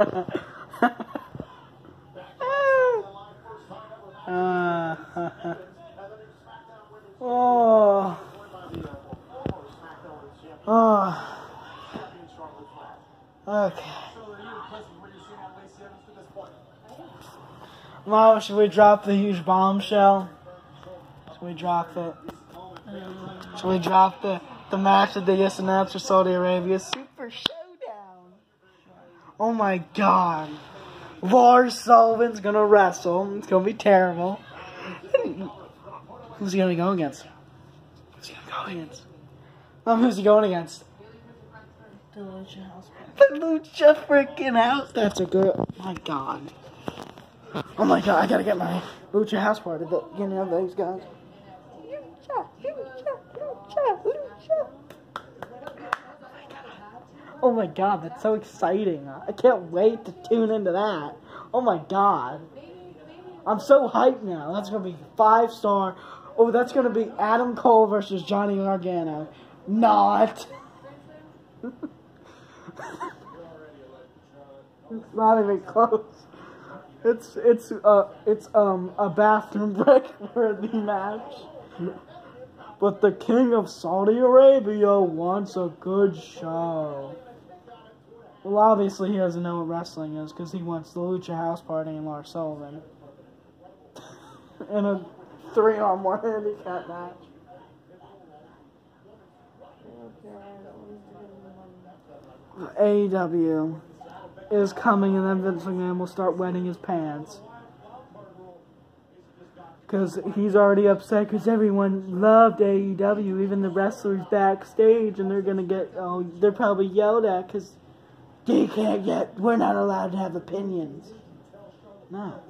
Oh. Oh. Okay. Well, should we drop the huge bombshell? Should we drop it? Should we drop the match that they just announced for Saudi Arabia? Super Showdown. Oh my God. Lars Sullivan's gonna wrestle. It's gonna be terrible. Who's he gonna go against? Who's he gonna go against? Who's he going against? The Lucha House. The Lucha freaking House. That's a good. Oh my God. Oh my God. I gotta get my Lucha House party. You know those guys. Lucha, Lucha, Lucha, Lucha. Oh my God. That's so exciting. I can't wait to tune into that. Oh my God. I'm so hyped now. That's gonna be 5-star. Oh, that's gonna be Adam Cole versus Johnny Gargano. Not. It's not even close. It's a bathroom break worthy match. But the King of Saudi Arabia wants a good show. Well, obviously he doesn't know what wrestling is because he wants the Lucha House Party and Lars Sullivan in a 3-on-1 handicap match. AEW is coming, and then Vince McMahon will start wetting his pants. Because he's already upset because everyone loved AEW, even the wrestlers backstage, and they're going to get, they're probably yelled at because we're not allowed to have opinions. No.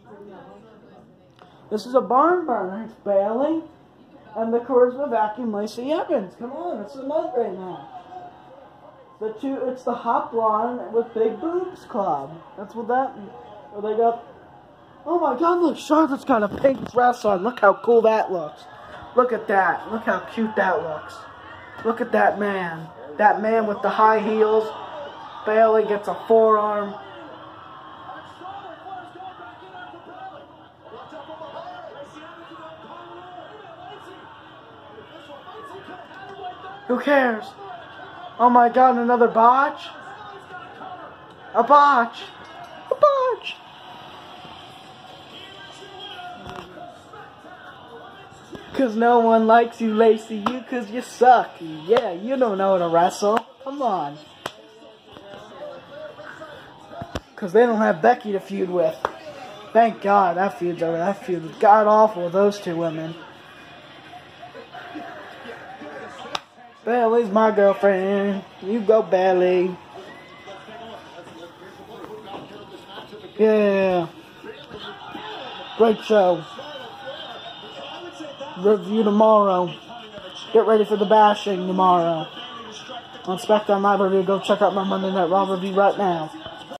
This is a barn burner. It's Bailey and the Charisma Vacuum Lacey Evans. Come on, it's the month right now. It's the Hot Blonde with Big Boobs Club. That's what that. They got. Oh my God! Look, Charlotte's got a pink dress on. Look how cool that looks. Look at that. Look how cute that looks. Look at that man. That man with the high heels. Bailey gets a forearm. Who cares? Oh my God, another botch? A botch! A botch! Cause no one likes you, Lacey. You cause you suck. Yeah, you don't know how to wrestle. Come on. Cause they don't have Becky to feud with. Thank God that feud's over. That feud was god awful with those two women. Bailey's my girlfriend. You go, Bailey. Yeah. Great show. Review tomorrow. Get ready for the bashing tomorrow. On SmackDown Live Review, go check out my Monday Night Raw review right now.